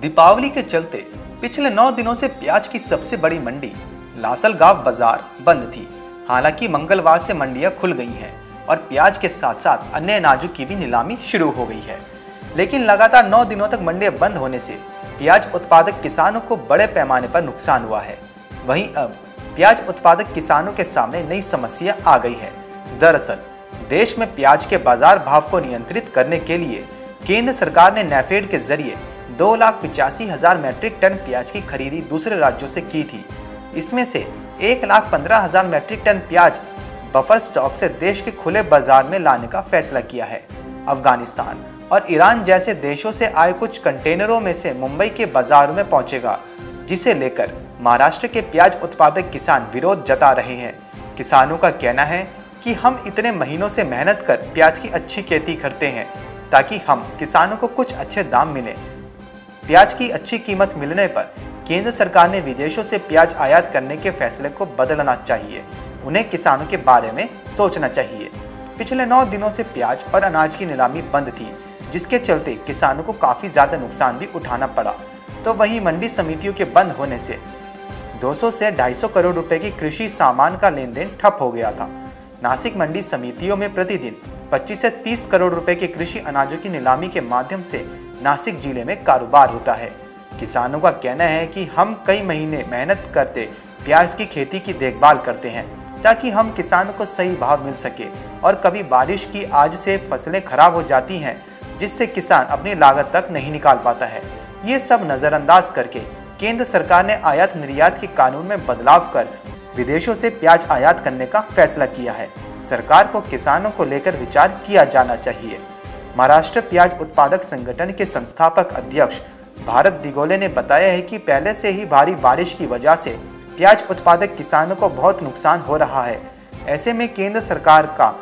दीपावली के चलते पिछले 9 दिनों से प्याज की सबसे बड़ी मंडी लासलगांव बाजार बंद थी। हालांकि मंगलवार से मंडियां खुल गई हैं और प्याज के साथ साथ अन्य अनाजों की भी नीलामी शुरू हो गई है। लेकिन लगातार 9 दिनों तक मंडियां बंद होने से प्याज उत्पादक किसानों को बड़े पैमाने पर नुकसान हुआ है। वहीं अब प्याज उत्पादक किसानों के सामने नई समस्या आ गई है। दरअसल देश में प्याज के बाजार भाव को नियंत्रित करने के लिए केंद्र सरकार ने नेफेड के जरिए 2,85,000 मैट्रिक टन प्याज की खरीदी दूसरे राज्यों से की थी। इसमें से 1,15,000 मैट्रिक टन प्याज बफर स्टॉक से देश के खुले बाजार में लाने का फैसला किया है। अफगानिस्तान और ईरान जैसे देशों से आए कुछ कंटेनरों में से मुंबई के बाजारों में पहुंचेगा, जिसे लेकर महाराष्ट्र के प्याज उत्पादक किसान विरोध जता रहे हैं। किसानों का कहना है कि हम इतने महीनों से मेहनत कर प्याज की अच्छी खेती करते हैं ताकि हम किसानों को कुछ अच्छे दाम मिले। प्याज की अच्छी कीमत मिलने पर केंद्र सरकार ने विदेशों से प्याज आयात करने के फैसले को बदलना चाहिए। उन्हें किसानों के बारे में सोचना चाहिए। पिछले 9 दिनों से प्याज और अनाज की नीलामी बंद थी, जिसके चलते किसानों को काफ़ी ज़्यादा नुकसान भी उठाना पड़ा। तो वहीं मंडी समितियों के बंद होने से 200 से 250 करोड़ रुपए की कृषि सामान का लेन देन ठप हो गया था। नासिक मंडी समितियों में प्रतिदिन 25 से 30 करोड़ रुपए के कृषि अनाजों की नीलामी के माध्यम से नासिक जिले में कारोबार होता है। किसानों का कहना है कि हम कई महीने मेहनत करते प्याज की खेती की देखभाल करते हैं ताकि हम किसानों को सही भाव मिल सके, और कभी बारिश की आज से फसलें खराब हो जाती हैं जिससे किसान अपनी लागत तक नहीं निकाल पाता है। ये सब नज़रअंदाज करके केंद्र सरकार ने आयात निर्यात के कानून में बदलाव कर विदेशों से प्याज आयात करने का फैसला किया है। सरकार को किसानों को लेकर विचार किया जाना चाहिए। महाराष्ट्र प्याज उत्पादक संगठन के संस्थापक अध्यक्ष भारत दिगोले ने बताया है कि पहले से ही भारी बारिश की वजह से प्याज उत्पादक किसानों को बहुत नुकसान हो रहा है। ऐसे में केंद्र सरकार का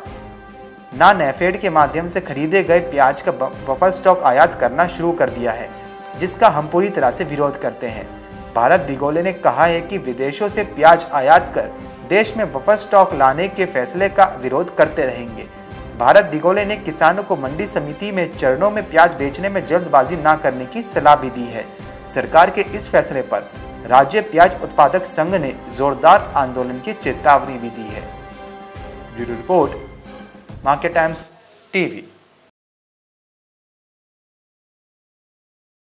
ना नेफेड के माध्यम से खरीदे गए प्याज का बफर स्टॉक आयात करना शुरू कर दिया है, जिसका हम पूरी तरह से विरोध करते हैं। भारत दिगोले ने कहा है कि विदेशों से प्याज आयात कर देश में बफर स्टॉक लाने के फैसले का विरोध करते रहेंगे। भारत दिगोले ने किसानों को मंडी समिति में चरणों में प्याज बेचने में जल्दबाजी न करने की सलाह भी दी है। सरकार के इस फैसले पर राज्य प्याज उत्पादक संघ ने जोरदार आंदोलन की चेतावनी भी दी है। Bureau report, Market Times TV.